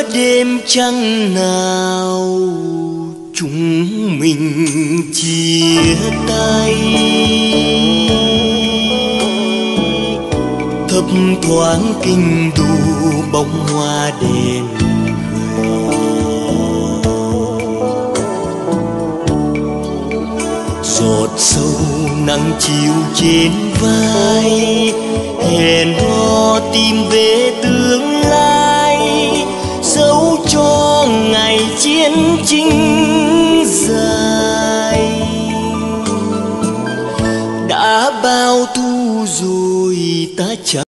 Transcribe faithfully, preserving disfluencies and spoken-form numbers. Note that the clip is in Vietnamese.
giữa đêm trăng nào chúng mình chia tay. Thấp thoáng kinh đô bông hoa đèn giọt sâu nắng chiều trên vai, hẹn hò tìm về tương lai, dấu cho ngày chiến tranh dài. Đã bao thu rồi ta chẳng